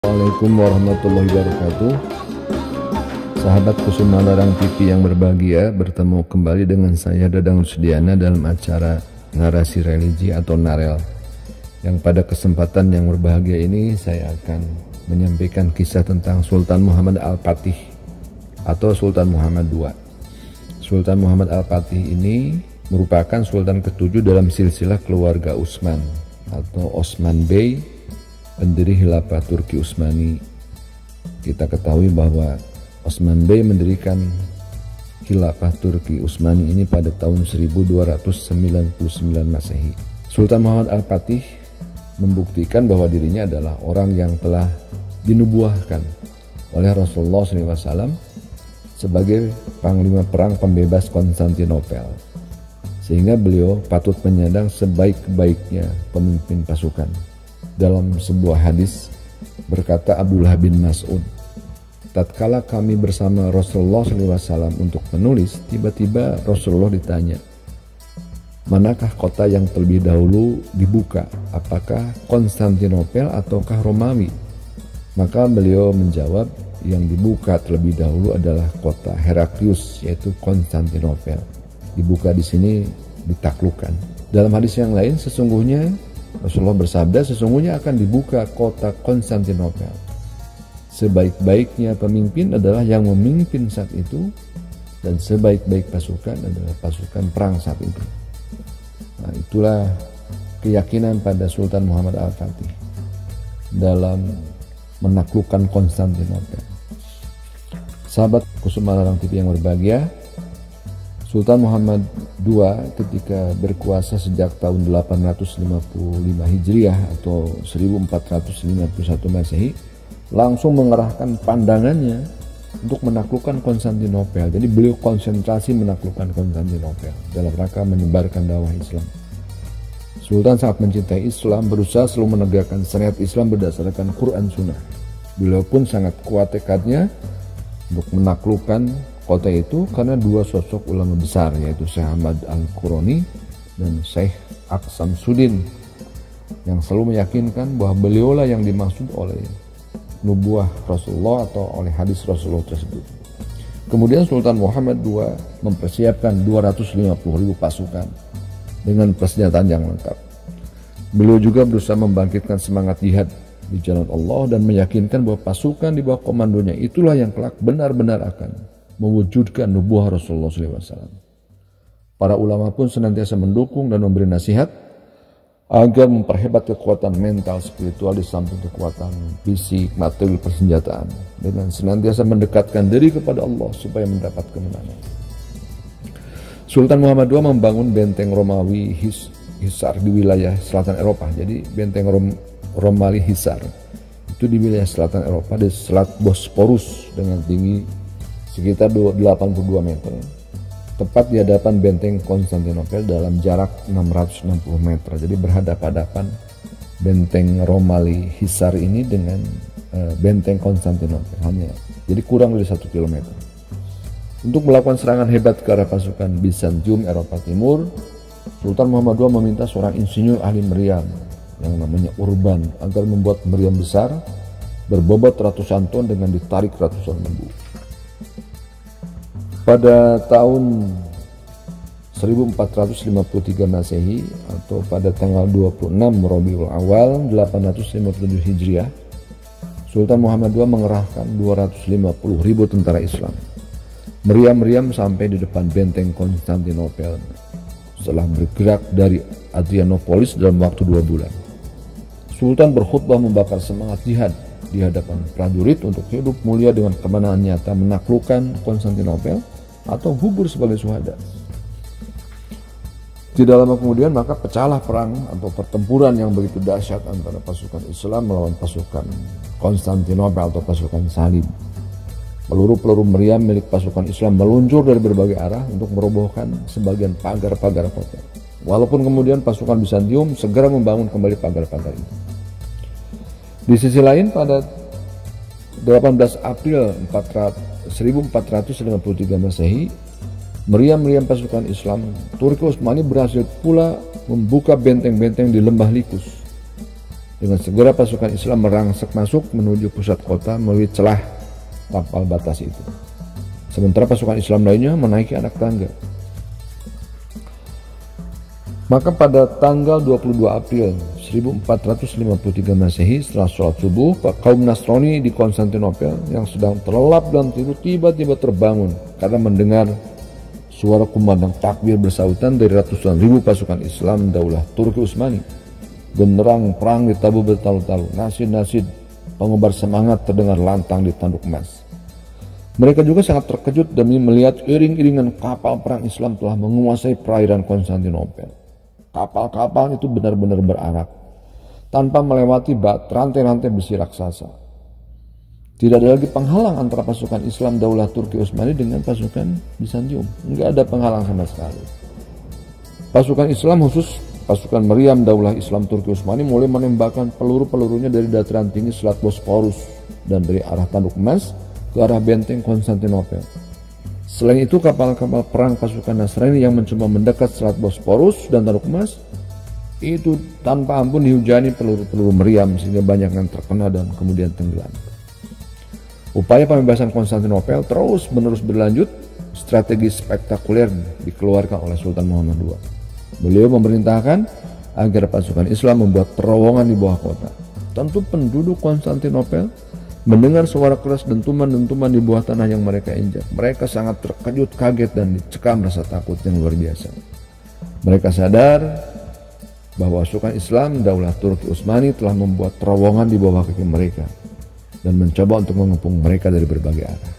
Assalamualaikum warahmatullahi wabarakatuh. Sahabat Kusuma Larang TV yang berbahagia, bertemu kembali dengan saya Dadang Rusdiana dalam acara Narasi Religi atau Narel. Yang pada kesempatan yang berbahagia ini saya akan menyampaikan kisah tentang Sultan Muhammad Al-Fatih atau Sultan Muhammad II. Sultan Muhammad Al-Fatih ini merupakan sultan ketujuh dalam silsilah keluarga Utsman atau Osman Bey, pendiri Khilafah Turki Utsmani. Kita ketahui bahwa Osman Bey mendirikan Khilafah Turki Utsmani ini pada tahun 1299 Masehi. Sultan Muhammad Al-Fatih membuktikan bahwa dirinya adalah orang yang telah dinubuahkan oleh Rasulullah SAW sebagai panglima perang pembebas Konstantinopel, sehingga beliau patut menyandang sebaik-baiknya pemimpin pasukan. Dalam sebuah hadis berkata Abdullah bin Mas'ud, tatkala kami bersama Rasulullah SAW untuk menulis, tiba-tiba Rasulullah ditanya, manakah kota yang terlebih dahulu dibuka, apakah Konstantinopel ataukah Romawi? Maka beliau menjawab, yang dibuka terlebih dahulu adalah kota Heraklius, yaitu Konstantinopel. Dibuka di sini ditaklukkan. Dalam hadis yang lain, sesungguhnya Rasulullah bersabda, sesungguhnya akan dibuka kota Konstantinopel. Sebaik-baiknya pemimpin adalah yang memimpin saat itu, dan sebaik-baik pasukan adalah pasukan perang saat itu. Nah, itulah keyakinan pada Sultan Muhammad Al-Fatih dalam menaklukkan Konstantinopel. Sahabat Kusuma Larang TV yang berbahagia, Sultan Muhammad II ketika berkuasa sejak tahun 855 Hijriah atau 1451 Masehi langsung mengerahkan pandangannya untuk menaklukkan Konstantinopel. Jadi beliau konsentrasi menaklukkan Konstantinopel dalam rangka menyebarkan dakwah Islam. Sultan sangat mencintai Islam, berusaha selalu menegakkan syariat Islam berdasarkan Quran Sunnah. Beliau pun sangat kuat tekadnya untuk menaklukkan kota itu karena dua sosok ulama besar, yaitu Syekh Ahmad Al-Qurani dan Syekh Aqsamsuddin, yang selalu meyakinkan bahwa beliaulah yang dimaksud oleh nubuah Rasulullah atau oleh hadis Rasulullah tersebut. Kemudian Sultan Muhammad II mempersiapkan 250.000 pasukan dengan persenjataan yang lengkap. Beliau juga berusaha membangkitkan semangat jihad di jalan Allah dan meyakinkan bahwa pasukan di bawah komandonya itulah yang kelak benar-benar akan mewujudkan nubuah Rasulullah SAW. Para ulama pun senantiasa mendukung dan memberi nasihat agar memperhebat kekuatan mental spiritual di samping kekuatan fisik, materi, persenjataan, dengan senantiasa mendekatkan diri kepada Allah supaya mendapat kemenangan. Sultan Muhammad II membangun benteng Romawi Hisar di wilayah selatan Eropa. Jadi benteng Romawi Hisar itu di wilayah selatan Eropa, di Selat Bosporus dengan tinggi sekitar 82 meter, tepat di hadapan benteng Konstantinopel dalam jarak 660 meter. Jadi berhadapan-hadapan benteng Romawi Hisar ini dengan benteng Konstantinopel, hanya jadi kurang dari 1 kilometer. Untuk melakukan serangan hebat ke arah pasukan Bizantium Eropa Timur, Sultan Muhammad II meminta seorang insinyur ahli meriam yang namanya Urban agar membuat meriam besar berbobot ratusan ton dengan ditarik ratusan lembu. Pada tahun 1453 Masehi atau pada tanggal 26 Rabiul Awal 857 Hijriah, Sultan Muhammad II mengerahkan 250.000 tentara Islam. Meriam-meriam sampai di depan benteng Konstantinopel setelah bergerak dari Adrianopolis dalam waktu 2 bulan. Sultan berkhutbah membakar semangat jihad di hadapan prajurit untuk hidup mulia dengan kemenangan nyata menaklukkan Konstantinopel atau gugur sebagai syuhada. Tidak lama kemudian maka pecahlah perang atau pertempuran yang begitu dahsyat antara pasukan Islam melawan pasukan Konstantinopel atau pasukan Salib. Peluru-peluru meriam milik pasukan Islam meluncur dari berbagai arah untuk merobohkan sebagian pagar-pagar kota. Walaupun kemudian pasukan Bizantium segera membangun kembali pagar-pagar itu. Di sisi lain pada 18 April 1453 Masehi, meriam-meriam pasukan Islam Turki Utsmani berhasil pula membuka benteng-benteng di lembah Likus. Dengan segera pasukan Islam merangsek masuk menuju pusat kota melalui celah tapal batas itu. Sementara pasukan Islam lainnya menaiki anak tangga. Maka pada tanggal 22 April 1453 Masehi, setelah sholat subuh, kaum Nasrani di Konstantinopel yang sedang terlelap dan tidur tiba-tiba terbangun karena mendengar suara kumandang takbir bersautan dari ratusan ribu pasukan Islam Daulah Turki Utsmani. Genderang perang ditabuh bertalu-talu, nasid-nasid pengobar semangat terdengar lantang di tanduk emas. Mereka juga sangat terkejut demi melihat iring-iringan kapal perang Islam telah menguasai perairan Konstantinopel. Kapal-kapal itu benar-benar berarak, tanpa melewati rantai-rantai besi raksasa. Tidak ada lagi penghalang antara pasukan Islam Daulah Turki Utsmani dengan pasukan Bizantium. Enggak ada penghalang sama sekali. Pasukan Islam, khusus pasukan meriam Daulah Islam Turki Utsmani, mulai menembakkan peluru-pelurunya dari dataran tinggi Selat Bosporus dan dari arah Tanduk Emas ke arah benteng Konstantinopel. Selain itu, kapal-kapal perang pasukan Nasrani yang mencoba mendekat Selat Bosporus dan Tanduk Emas itu tanpa ampun dihujani peluru-peluru meriam sehingga banyak yang terkena dan kemudian tenggelam. Upaya pembebasan Konstantinopel terus-menerus berlanjut. Strategi spektakuler dikeluarkan oleh Sultan Muhammad II. Beliau memerintahkan agar pasukan Islam membuat terowongan di bawah kota. Tentu penduduk Konstantinopel mendengar suara keras dentuman-dentuman di bawah tanah yang mereka injak. Mereka sangat terkejut, kaget, dan dicekam rasa takut yang luar biasa. Mereka sadar bahwa pasukan Islam Daulah Turki Utsmani telah membuat terowongan di bawah kaki mereka dan mencoba untuk mengepung mereka dari berbagai arah.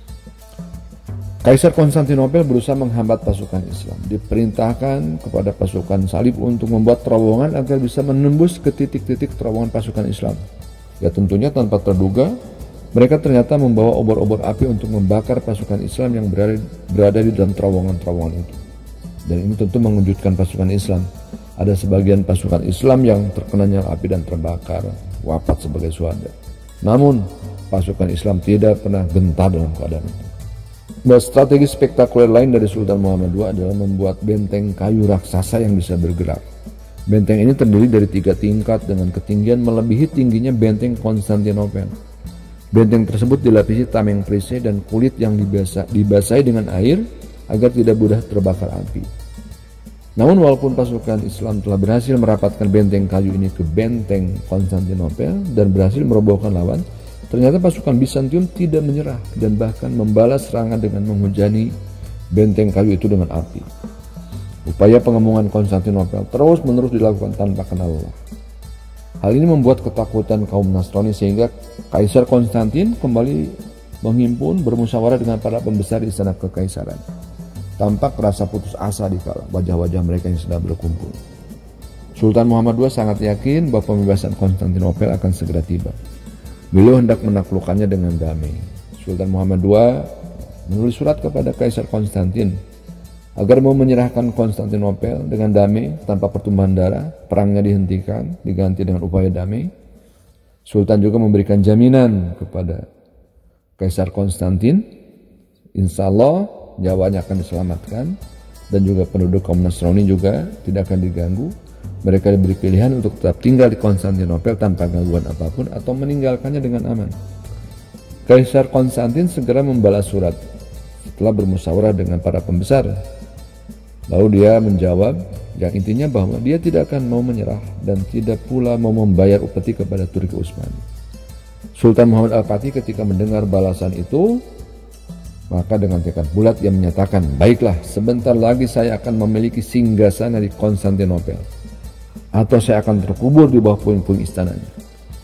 Kaisar Konstantinopel berusaha menghambat pasukan Islam. Diperintahkan kepada pasukan salib untuk membuat terowongan agar bisa menembus ke titik-titik terowongan pasukan Islam. Ya, tentunya tanpa terduga, mereka ternyata membawa obor-obor api untuk membakar pasukan Islam yang berada di dalam terowongan-terowongan itu. Dan ini tentu mengejutkan pasukan Islam. Ada sebagian pasukan Islam yang terkena nyala api dan terbakar, wafat sebagai syuhada. Namun, pasukan Islam tidak pernah gentar dalam keadaan itu. Dan strategi spektakuler lain dari Sultan Muhammad II adalah membuat benteng kayu raksasa yang bisa bergerak. Benteng ini terdiri dari 3 tingkat dengan ketinggian melebihi tingginya benteng Konstantinopel. Benteng tersebut dilapisi tameng perisai dan kulit yang dibasahi dengan air agar tidak mudah terbakar api. Namun walaupun pasukan Islam telah berhasil merapatkan benteng kayu ini ke benteng Konstantinopel dan berhasil merobohkan lawan, ternyata pasukan Bizantium tidak menyerah dan bahkan membalas serangan dengan menghujani benteng kayu itu dengan api. Upaya pengepungan Konstantinopel terus-menerus dilakukan tanpa kenal lelah. Hal ini membuat ketakutan kaum Nasrani sehingga Kaisar Konstantin kembali menghimpun bermusyawarah dengan para pembesar di istana kekaisaran. Tampak rasa putus asa di kala wajah-wajah mereka yang sedang berkumpul. Sultan Muhammad II sangat yakin bahwa pembebasan Konstantinopel akan segera tiba. Beliau hendak menaklukkannya dengan damai. Sultan Muhammad II menulis surat kepada Kaisar Konstantin agar mau menyerahkan Konstantinopel dengan damai tanpa pertumpahan darah, perangnya dihentikan, diganti dengan upaya damai. Sultan juga memberikan jaminan kepada Kaisar Konstantin, insya Allah nyawanya akan diselamatkan dan juga penduduk kaum Nasrani juga tidak akan diganggu. Mereka diberi pilihan untuk tetap tinggal di Konstantinopel tanpa gangguan apapun atau meninggalkannya dengan aman. Kaisar Konstantin segera membalas surat setelah bermusyawarah dengan para pembesar. Lalu dia menjawab yang intinya bahwa dia tidak akan mau menyerah dan tidak pula mau membayar upeti kepada Turki Utsmani. Sultan Muhammad Al-Fatih ketika mendengar balasan itu, maka dengan tekad bulat ia menyatakan, baiklah, sebentar lagi saya akan memiliki singgasana di Konstantinopel, atau saya akan terkubur di bawah puing-puing istananya.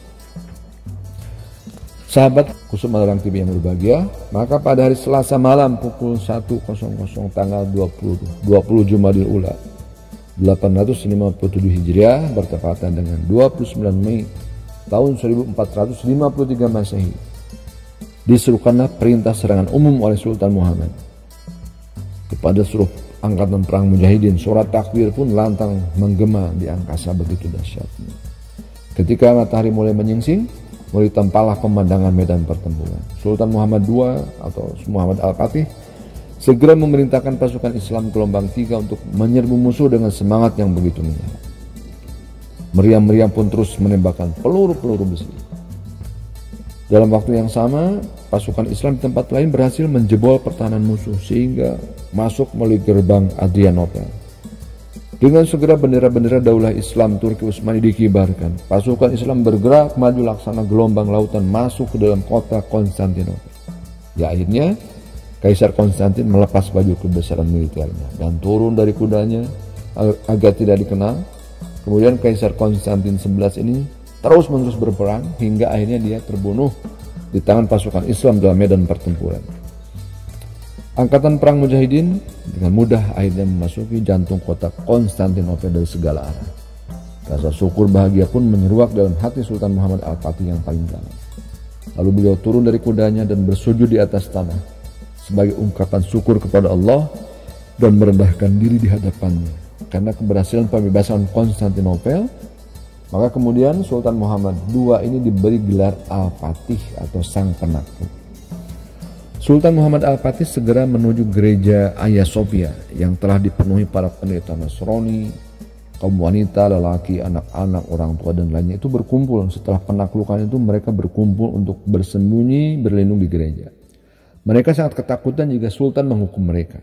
Sahabat Kusuma Larang TV yang berbahagia, maka pada hari Selasa malam pukul 1.00 tanggal 20 Jumadil Ula 857 Hijriah bertepatan dengan 29 Mei tahun 1453 Masehi, diserukanlah perintah serangan umum oleh Sultan Muhammad kepada seluruh angkatan perang mujahidin. Surat takbir pun lantang menggema di angkasa begitu dahsyatnya. Ketika matahari mulai menyingsing, mulai tempalah pemandangan medan pertempuran. Sultan Muhammad II atau Muhammad Al-Fatih segera memerintahkan pasukan Islam gelombang 3 untuk menyerbu musuh dengan semangat yang begitu menyala. Meriam-meriam pun terus menembakkan peluru-peluru besi. Dalam waktu yang sama, pasukan Islam di tempat lain berhasil menjebol pertahanan musuh sehingga masuk melalui gerbang Adrianople. Dengan segera bendera-bendera daulah Islam Turki Utsmani dikibarkan. Pasukan Islam bergerak maju laksana gelombang lautan masuk ke dalam kota Konstantinopel. Ya, akhirnya Kaisar Konstantin melepas baju kebesaran militernya dan turun dari kudanya agar tidak dikenal. Kemudian Kaisar Konstantin 11 ini terus-menerus berperang hingga akhirnya dia terbunuh di tangan pasukan Islam dalam medan pertempuran. Angkatan perang Mujahidin dengan mudah akhirnya memasuki jantung kota Konstantinopel dari segala arah. Rasa syukur bahagia pun menyeruak dalam hati Sultan Muhammad Al-Fatih yang paling dalam. Lalu beliau turun dari kudanya dan bersujud di atas tanah sebagai ungkapan syukur kepada Allah dan merendahkan diri di hadapannya. Karena keberhasilan pembebasan Konstantinopel, maka kemudian Sultan Muhammad II ini diberi gelar Al-Fatih atau Sang Penakluk. Sultan Muhammad Al-Fatih segera menuju gereja Hagia Sophia yang telah dipenuhi para pendeta Nasrani, kaum wanita, lelaki, anak-anak, orang tua dan lainnya itu berkumpul. Setelah penaklukan itu mereka berkumpul untuk bersembunyi berlindung di gereja. Mereka sangat ketakutan jika Sultan menghukum mereka.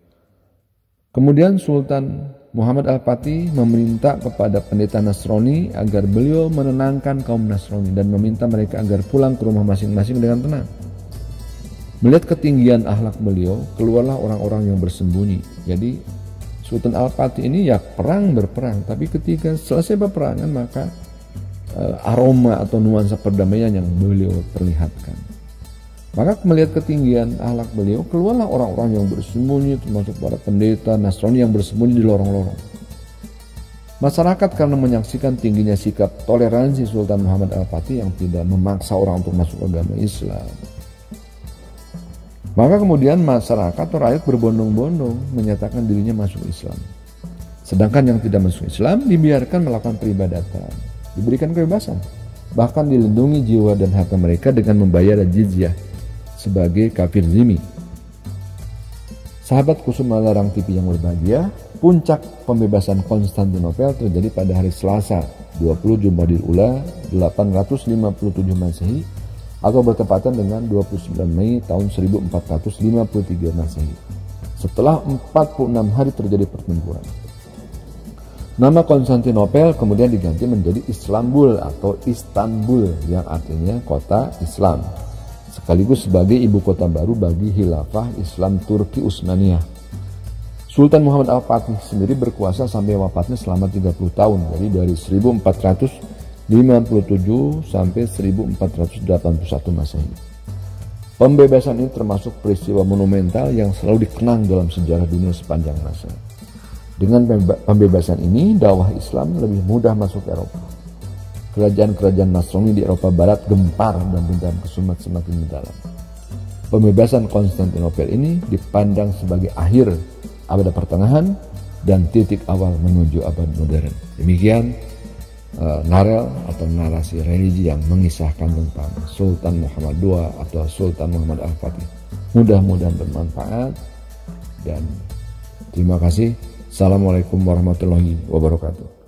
Kemudian Sultan Muhammad Al-Fatih meminta kepada pendeta Nasrani agar beliau menenangkan kaum Nasrani dan meminta mereka agar pulang ke rumah masing-masing dengan tenang. Melihat ketinggian akhlak beliau, keluarlah orang-orang yang bersembunyi. Jadi Sultan Al-Fatih ini ya berperang, tapi ketika selesai peperangan maka aroma atau nuansa perdamaian yang beliau perlihatkan. Maka melihat ketinggian akhlak beliau, keluarlah orang-orang yang bersembunyi, termasuk para pendeta Nasrani yang bersembunyi di lorong-lorong. Masyarakat karena menyaksikan tingginya sikap toleransi Sultan Muhammad Al-Fatih yang tidak memaksa orang untuk masuk agama Islam, maka kemudian masyarakat atau rakyat berbondong-bondong menyatakan dirinya masuk Islam. Sedangkan yang tidak masuk Islam dibiarkan melakukan peribadatan, diberikan kebebasan, bahkan dilindungi jiwa dan harta mereka dengan membayar jizyah sebagai kafir zimmi. Sahabat Kusuma Larang TV yang berbahagia, puncak pembebasan Konstantinopel terjadi pada hari Selasa 20 Jumadil Ula 857 Masehi atau bertepatan dengan 29 Mei tahun 1453 Masehi. Setelah 46 hari terjadi pertempuran. Nama Konstantinopel kemudian diganti menjadi Islambul atau Istanbul yang artinya kota Islam, sekaligus sebagai ibu kota baru bagi Khilafah Islam Turki Utsmaniyah. Sultan Muhammad Al-Fatih sendiri berkuasa sampai wafatnya selama 30 tahun, jadi dari 1457 sampai 1481 Masehi. Pembebasan ini termasuk peristiwa monumental yang selalu dikenang dalam sejarah dunia sepanjang masa. Dengan pembebasan ini, dakwah Islam lebih mudah masuk ke Eropa. Kerajaan-kerajaan Nasrani di Eropa Barat gempar dan dendam kesumat semakin mendalam. Pembebasan Konstantinopel ini dipandang sebagai akhir abad pertengahan dan titik awal menuju abad modern. Demikian narel atau narasi religi yang mengisahkan tentang Sultan Muhammad II atau Sultan Muhammad Al-Fatih. Mudah-mudahan bermanfaat dan terima kasih. Assalamualaikum warahmatullahi wabarakatuh.